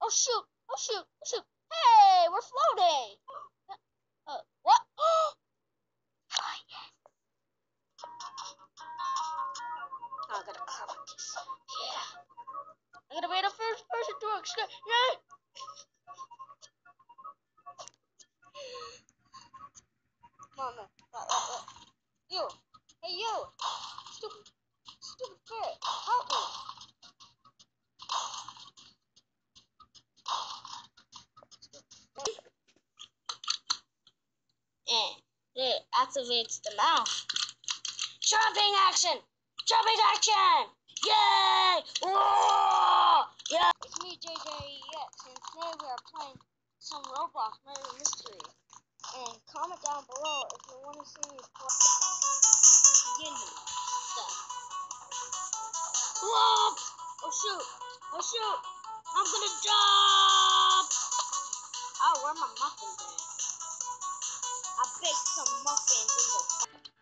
Oh shoot! Oh shoot! Oh shoot! Hey, we're floating. What? Oh yes. I gotta cover this. Yeah. I'm gonna be the first person to escape. Yeah. No. You. Hey you. Stupid bird. Help me. And it activates the mouth. Jumping action! Jumping action! Yay! Whoa! Yeah! It's me, JJeX, and today we are playing some Roblox Murder Mystery. And comment down below if you want to see me play beginning stuff. Whoa! Oh shoot! Oh shoot! I'm gonna jump! Oh, where are my muffins at? I baked some muffins in the